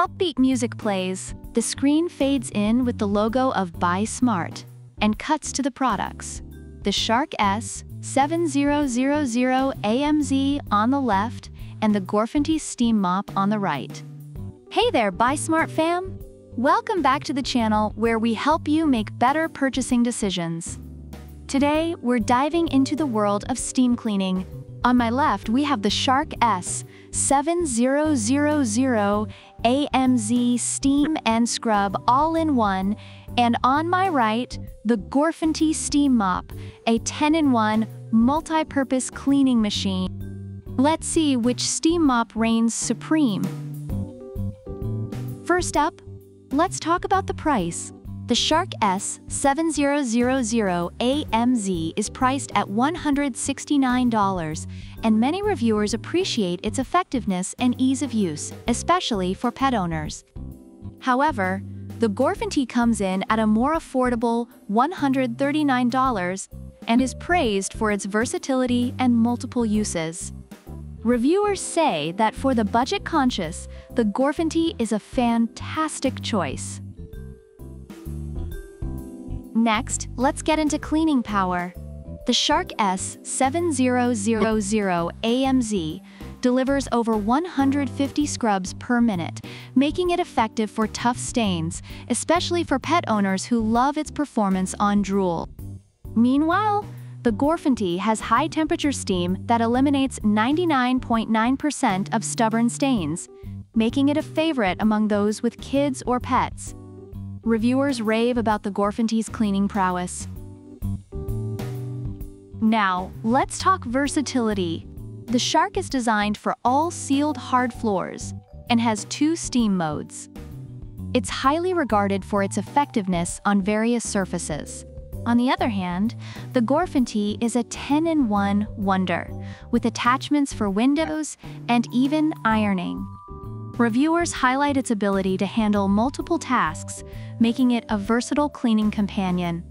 Upbeat music plays, the screen fades in with the logo of Buy Smart, and cuts to the products. The Shark S7000AMZ on the left, and the Gorfinti Steam Mop on the right. Hey there, Buy Smart fam! Welcome back to the channel where we help you make better purchasing decisions. Today, we're diving into the world of steam cleaning. On my left, we have the Shark S7000AMZ Steam and Scrub all-in-one, and on my right, the Gorfinti Steam Mop, a 10-in-1 multi-purpose cleaning machine. Let's see which steam mop reigns supreme. First up, let's talk about the price. The Shark S7000AMZ is priced at $169, and many reviewers appreciate its effectiveness and ease of use, especially for pet owners. However, the Gorfinti comes in at a more affordable $139 and is praised for its versatility and multiple uses. Reviewers say that for the budget-conscious, the Gorfinti is a fantastic choice. Next, let's get into cleaning power. The Shark S7000AMZ delivers over 150 scrubs per minute, making it effective for tough stains, especially for pet owners who love its performance on drool. Meanwhile, the Gorfinti has high-temperature steam that eliminates 99.9% of stubborn stains, making it a favorite among those with kids or pets. Reviewers rave about the Gorfinti's cleaning prowess. Now, let's talk versatility. The Shark is designed for all sealed hard floors and has 2 steam modes. It's highly regarded for its effectiveness on various surfaces. On the other hand, the Gorfinti is a 10-in-1 wonder, with attachments for windows and even ironing. Reviewers highlight its ability to handle multiple tasks, making it a versatile cleaning companion.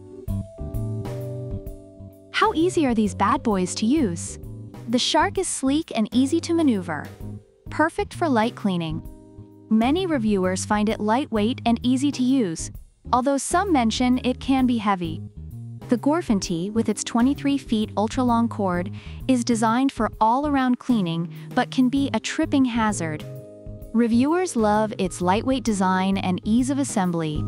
How easy are these bad boys to use? The Shark is sleek and easy to maneuver, perfect for light cleaning. Many reviewers find it lightweight and easy to use, although some mention it can be heavy. The Gorfinti, with its 23 feet ultra-long cord, is designed for all-around cleaning but can be a tripping hazard. Reviewers love its lightweight design and ease of assembly.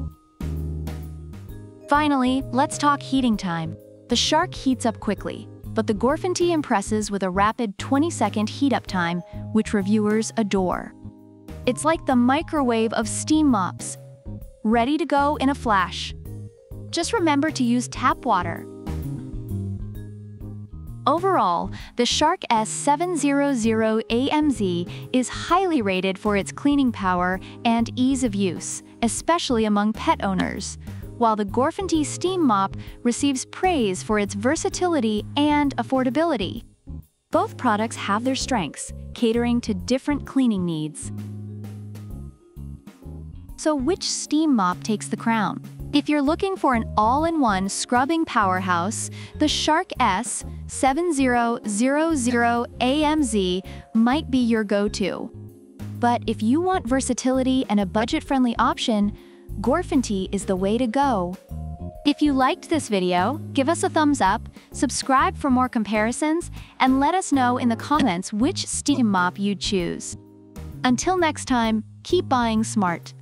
Finally, let's talk heating time. The Shark heats up quickly, but the Gorfinti impresses with a rapid 20-second heat-up time, which reviewers adore. It's like the microwave of steam mops, ready to go in a flash. Just remember to use tap water. Overall, the Shark S7000AMZ is highly rated for its cleaning power and ease of use, especially among pet owners, while the Gorfinti Steam Mop receives praise for its versatility and affordability. Both products have their strengths, catering to different cleaning needs. So which steam mop takes the crown? If you're looking for an all-in-one scrubbing powerhouse, the Shark S7000AMZ might be your go-to. But if you want versatility and a budget-friendly option, Gorfinti is the way to go. If you liked this video, give us a thumbs up, subscribe for more comparisons, and let us know in the comments which steam mop you'd choose. Until next time, keep buying smart.